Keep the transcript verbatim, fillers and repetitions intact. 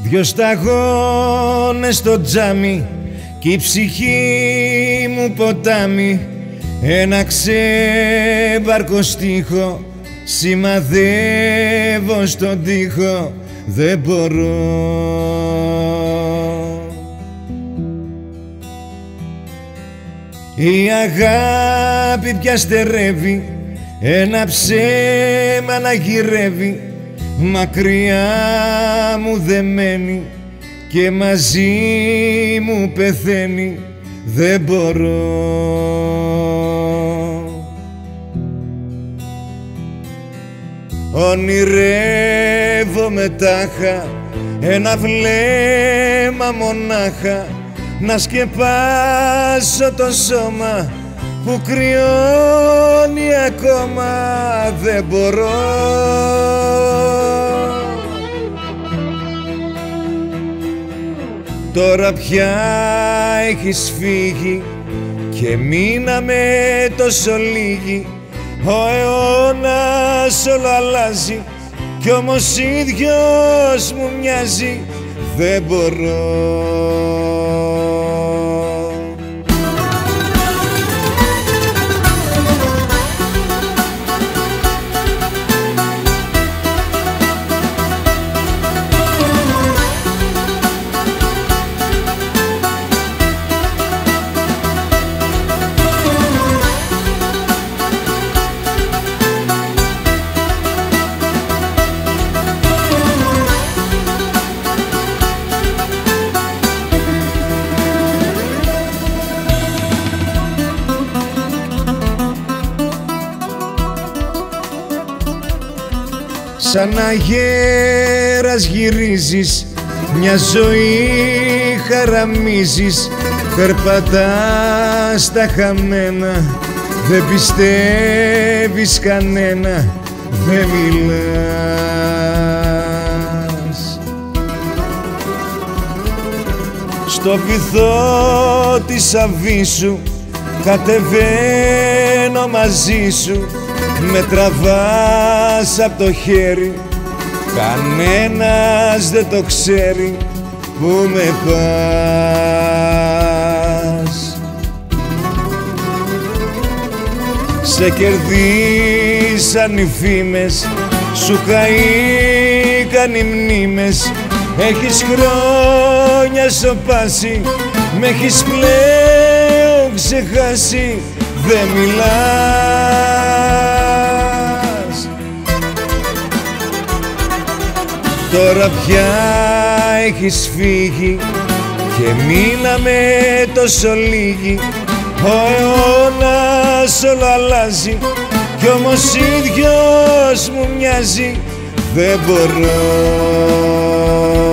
Δυο σταγόνες στο τζάμι κι η ψυχή μου ποτάμι, ένα ξέμπαρκο στίχο σημαδεύω στον τοίχο, δεν μπορώ. Η αγάπη πια στερεύει, ένα ψέμα να γυρεύει, μακριά μου δεμένη και μαζί μου πεθαίνει, δεν μπορώ. Ονειρεύομαι τάχα ένα βλέμμα μονάχα, να σκεπάσω το σώμα που κρυώνει ακόμα, δεν μπορώ. Τώρα πια έχεις φύγει και μείναμε τόσο λίγοι, ο αιώνας όλο αλλάζει κι όμως ίδιος μου μοιάζει, δεν μπορώ. Σαν αγέρας γυρίζεις, μια ζωή χαραμίζεις, περπατάς τα χαμένα, δεν πιστεύεις κανένα, δεν μιλάς. Στο βυθό της αβύσσου κατεβαίνω μαζί σου, με τραβάς απ' το χέρι, κανένας δεν το ξέρει που με πας. Σε κερδίσαν οι φήμες, σου καήκαν οι μνήμες, έχεις χρόνια σωπάσει, μ' έχεις πλέον ξεχάσει, δεν μιλάς. Τώρα πια έχεις φύγει και μείναμε τόσο λίγοι, ο αιώνας όλο αλλάζει κι όμως ίδιος μου μοιάζει, δεν μπορώ.